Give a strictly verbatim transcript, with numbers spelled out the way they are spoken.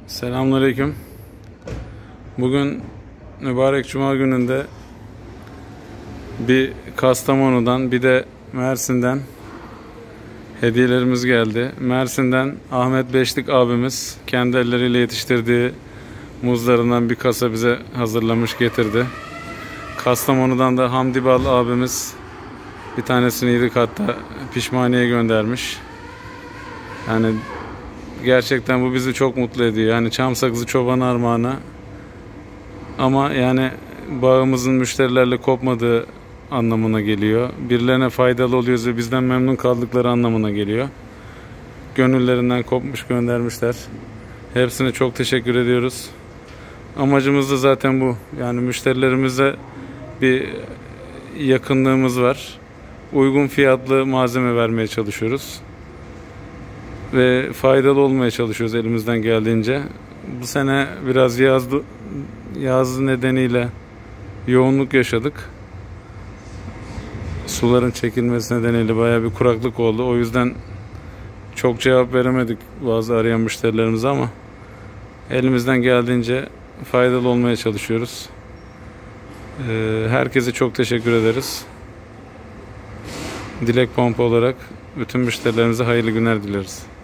Selamünaleyküm. Bugün mübarek Cuma gününde bir Kastamonu'dan bir de Mersin'den hediyelerimiz geldi. Mersin'den Ahmet Beşlik abimiz kendi elleriyle yetiştirdiği muzlarından bir kasa bize hazırlamış getirdi. Kastamonu'dan da Hamdi Bal abimiz bir tanesini yedik, hatta pişmaniye göndermiş. Yani gerçekten bu bizi çok mutlu ediyor. Yani çam sakızı çoban armağanı. Ama yani bağımızın müşterilerle kopmadığı anlamına geliyor. Birilerine faydalı oluyoruz ve bizden memnun kaldıkları anlamına geliyor. Gönüllerinden kopmuş göndermişler. Hepsine çok teşekkür ediyoruz. Amacımız da zaten bu. Yani müşterilerimize bir yakınlığımız var. Uygun fiyatlı malzeme vermeye çalışıyoruz. Ve faydalı olmaya çalışıyoruz elimizden geldiğince. Bu sene biraz yaz, yaz nedeniyle yoğunluk yaşadık. Suların çekilmesi nedeniyle bayağı bir kuraklık oldu. O yüzden çok cevap veremedik bazı arayan müşterilerimize, ama elimizden geldiğince faydalı olmaya çalışıyoruz. Herkese çok teşekkür ederiz. Dilek Pompa olarak bütün müşterilerimize hayırlı günler dileriz.